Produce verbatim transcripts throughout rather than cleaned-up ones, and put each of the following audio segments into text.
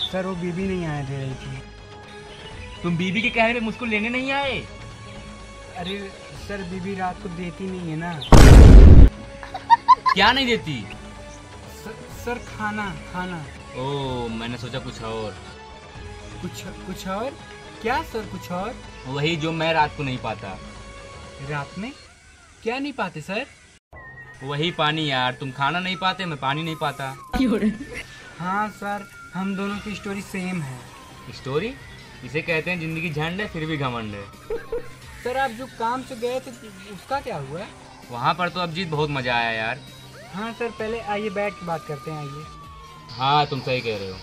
Sir वो बीबी नहीं आए दे रही थी। तुम बीबी के कहने पे मुझको लेने नहीं आए? अरे सर बीबी रात को देती नहीं है ना। क्या नहीं देती? सर, सर खाना खाना। ओ मैंने सोचा कुछ और। कुछ कुछ और? क्या सर कुछ और? वही जो मैं रात को नहीं पाता। रात में क्या नहीं पाते सर? वही पानी यार, तुम खाना नहीं पाते, मैं पानी नहीं पाता। हाँ सर हम दोनों की स्टोरी सेम है। स्टोरी? इसे कहते हैं जिंदगी झंड है फिर भी घमंड है। सर आप जो काम से गए थे उसका क्या हुआ? वहाँ पर तो अभिजीत बहुत मजा आया यार। हाँ सर पहले आइए बैठ के बात करते हैं, आइए। हाँ तुम सही कह रहे हो।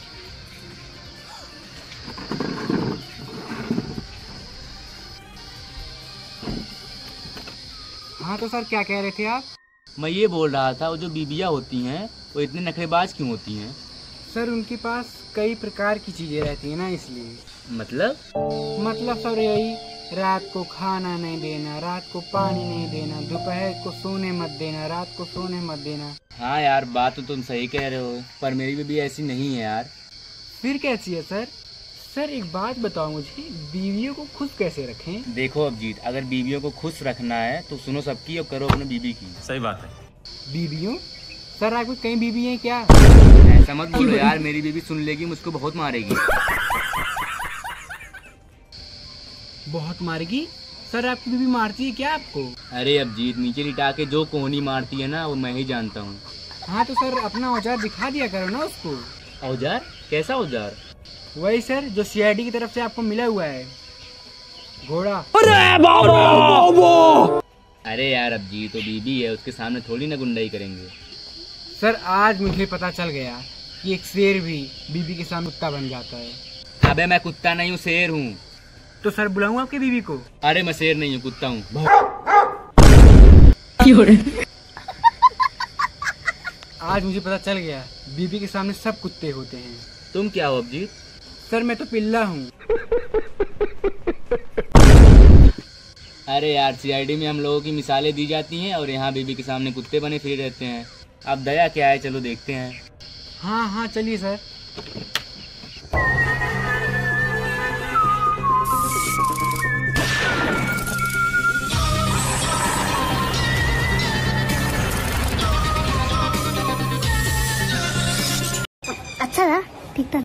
हाँ तो सर क्या कह रहे थे आप? मैं ये बोल रहा था वो जो बीबियाँ होती हैं वो इतनी नखरेबाज क्यों होती हैं? सर उनके पास कई प्रकार की चीजें रहती हैं ना, इसलिए। मतलब? मतलब सर यही, रात को खाना नहीं देना, रात को पानी नहीं देना, दोपहर को सोने मत देना, रात को सोने मत देना। हाँ यार बात तो तुम सही कह रहे हो, पर मेरी बीबी ऐसी नहीं है यार। फिर कैसी है सर? सर एक बात बताओ मुझे, बीवियों को खुश कैसे रखें? देखो अभिजीत, अगर बीवियों को खुश रखना है तो सुनो सबकी और करो अपने बीबी की। सही बात है। बीवियों? सर आपकी कई बीवी हैं क्या? ऐसा मत बोलो यार, मेरी बीबी सुन लेगी मुझको बहुत मारेगी। बहुत मारेगी? सर आपकी बीवी मारती है क्या आपको? अरे अभिजीत, नीचे लिटा के जो कोहनी मारती है ना वो मैं ही जानता हूँ। हाँ तो सर अपना औजार दिखा दिया करो ना उसको। औजार? कैसा औजार? वही सर जो सीआईडी की तरफ से आपको मिला हुआ है, घोड़ा। अरे बाबा! अरे यार अभिजीत तो बीबी है, उसके सामने थोड़ी ना गुंडाई करेंगे। सर आज मुझे पता चल गया कि एक शेर भी बीबी के सामने कुत्ता बन जाता है। अबे मैं कुत्ता नहीं हूँ, शेर हूँ। तो सर बुलाऊं आपकी बीवी को? अरे मैं शेर नहीं हूँ, कुत्ता हूँ। आज मुझे पता चल गया बीबी के सामने सब कुत्ते होते हैं। तुम क्या हो अभिजीत? सर मैं तो पिल्ला हूँ। अरे यार सीआईडी में हम लोगों की मिसालें दी जाती हैं और यहाँ बीबी के सामने कुत्ते बने फिर रहते हैं। अब दया क्या है, चलो देखते हैं। हाँ हाँ चलिए सर। अच्छा था, ठीक था।